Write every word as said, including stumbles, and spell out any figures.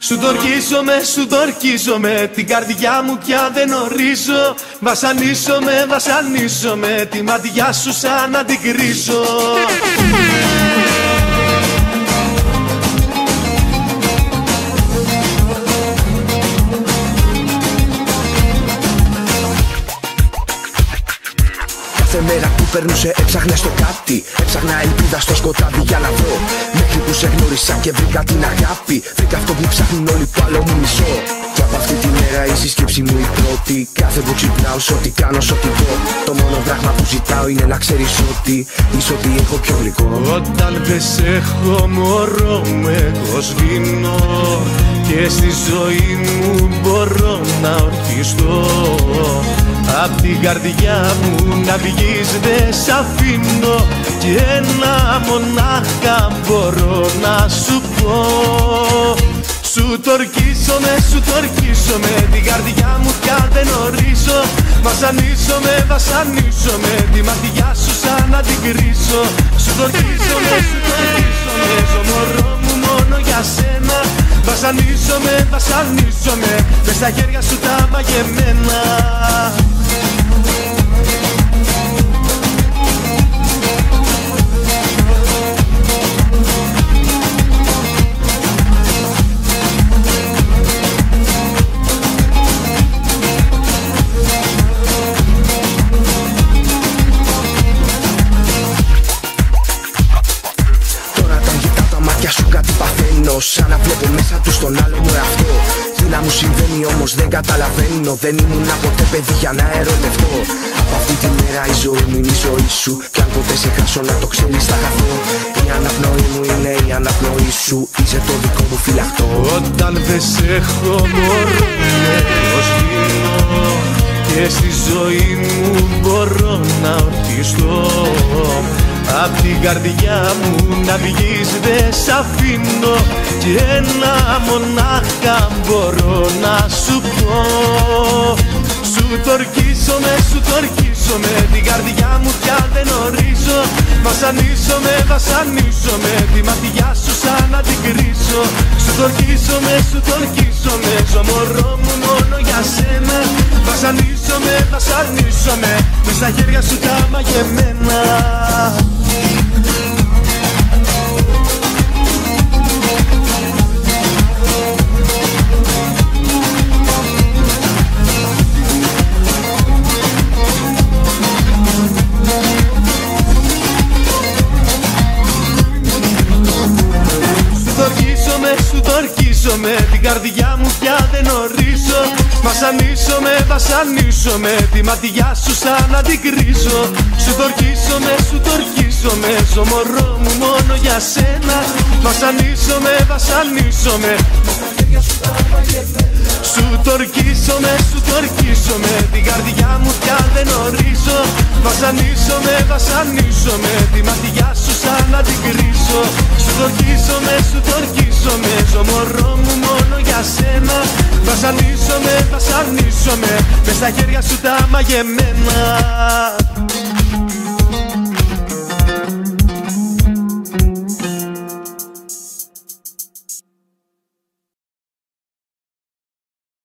Σου τορκίζομαι, σου τορκίζομαι, την καρδιά μου πια δεν ορίζω. Βασανίζομαι, βασανίζομαι, τη ματιά σου σαν να την κρίσω. Κάθε μέρα που περνούσε έψαχνα στο κάτι. Έψαχνα ελπίδα στο σκοτάδι για να βρω. Μέχρι που σε γνώρισα και βρήκα την αγάπη. Βρήκα αυτό που ψάχνουν όλοι το άλλο μου μισό. Και από αυτή τη μέρα η συσκέψη μου η πρώτη. Κάθε που ξυπνάω, σ' ό,τι κάνω, σ' ό,τι πω. Το μόνο πράγμα που ζητάω είναι να ξέρεις ότι είσαι ό,τι έχω πιο γλυκό. Όταν δεν σε έχω μωρό μου εγώ σβήνω. Και στη ζωή μου μπορώ να ορκιστώ. Απ' την καρδιά μου να βγεις δεν σ' αφήνω. Και ένα μονάχα μπορώ να σου πω. Σου τορκίζομαι, σου τορκίζομαι, την καρδιά μου πια δεν ορίζω. Βασανίζομαι, βασανίζομαι, τη ματιά σου σαν να την κρίσω. Σου τορκίζομαι, σου τορκίζομαι, ζω μωρό μου μόνο για σένα. Βασανίζομαι, βασανίζομαι, μες στα χέρια σου τα μαγεμένα. Σαν να βλέπω μέσα του στον άλλο μου εαυτό. Τι να μου συμβαίνει όμως δεν καταλαβαίνω. Δεν ήμουν ποτέ παιδί για να ερωτευτώ. Από αυτή τη μέρα η ζωή μου είναι η ζωή σου. Κι αν ποτέ σε χάσω να το ξέρεις θα χαθώ. Η αναπνοή μου είναι η αναπνοή σου. Είσαι το δικό μου φυλαχτό. Όταν δεν σε έχω μωρό εγώ σβήνω. Και στη ζωή μου μπορώ να ορκιστώ. Απ' την καρδιά μου να βγεις δεν σ' αφήνω. Και ένα μονάχα μπορώ να σου πω. Σου τορκίζομαι, σου τορκίζομαι, την καρδιά μου πια δεν ορίζω. Βασανίζομαι, βασανίζομαι, τη ματιά σου σαν να την κρίσω. Σου τορκίζομαι, σου τορκίζομαι, ζω μωρό μου μόνο για σένα. Βασανίζομαι, βασανίζομαι, μες στα χέρια σου τα μαγεμένα. Σου τορκίζομαι, την καρδιά μου πια δεν ορίζω. Βασανίζομαι, βασανίζομαι, τη ματιά σου σαν να την κρίσω. Σου τορκίζομαι, σου τορκίζομαι, ζω μωρό μου μόνο για σένα. Βασανίζομαι, βασανίζομαι, σου τορκίζομαι, σου τορκίζομαι, την καρδιά μου πια δεν ορίζω. Βασανίζομαι, βασανίζομαι, τη ματιά σου σαν να την κρίσω. Σου τορκίζομαι, σου τορκίζομαι, ζω μωρό μου μόνο για σένα. Βασανίζομαι, βασανίζομαι, μες στα χέρια σου τα μαγεμένα.